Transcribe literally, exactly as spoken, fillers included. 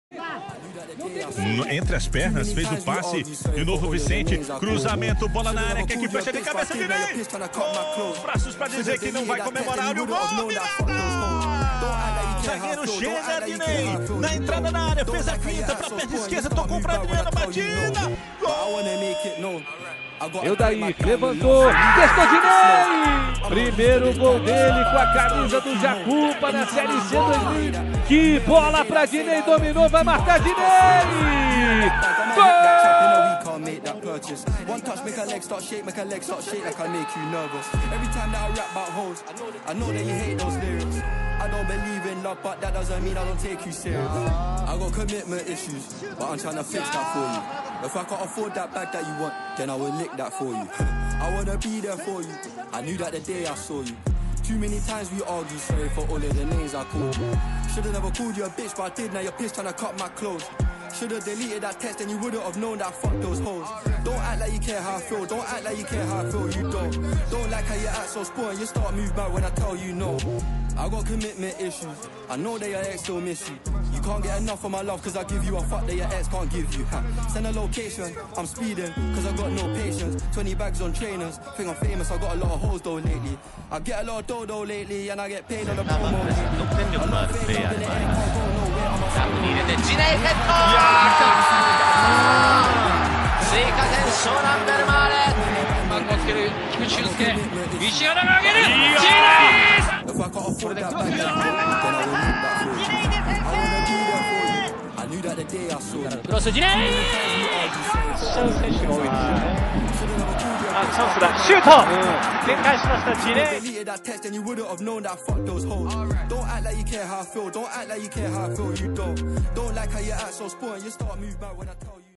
Entre as pernas, fez o passe. De novo Vicente, cruzamento, bola na área, quer que fecha de cabeça, Dinei. Com os braços para dizer que não vai comemorar. Olha o gol, zagueiro chega, Dinei. Na entrada da área, fez a finta para a perna esquerda, tocou para Adriano na batida. Gol! ɪဣꜱᴜ levantou, testou Dinei! Primeiro gol dele com a camisa do 꽊ᴅᴜ na Série C dois mil. Que bola pra Dinei, dominou, vai marcar Dinei! Gol! Make that purchase. One touch, make a leg start shake, make a leg start shake like I make you nervous. Every time that I rap about hoes, I know that you hate those lyrics. I don't believe in love, but that doesn't mean I don't take you serious. I got commitment issues, but I'm trying to fix that for you. If I can't afford that bag that you want, then I will lick that for you. I wanna be there for you. I knew that the day I saw you. Too many times we argue, sorry for all of the names I called you. Should've never called you a bitch, but I did, now you're pissed trying to cut my clothes. Should've deleted that text and you wouldn't have known that fuck those hoes. Don't act like you care how I feel, don't act like you care how I feel, you don't. Don't like how you act so spoiled, you start move back when I tell you no. I got commitment issues, I know that your ex still miss you. You can't get enough of my love cause I give you a fuck that your ex can't give you. Ha. Send a location, I'm speeding cause I got no patience. twenty bags on trainers, think I'm famous, I got a lot of hoes though lately. I get a lot of dough though lately and I get paid on the promo lately. Dinei 헤터!追加点湘南ベルマーレマンをつける菊池雄介石原が上げるこれでクロスクロスDineiシャン選手が多いですあ、チャンスだシュート展開しましたDinei Don't act like you care how I feel, don't act like you care how I feel, you don't. Don't like how you act so spoiled, you start move back when I tell you.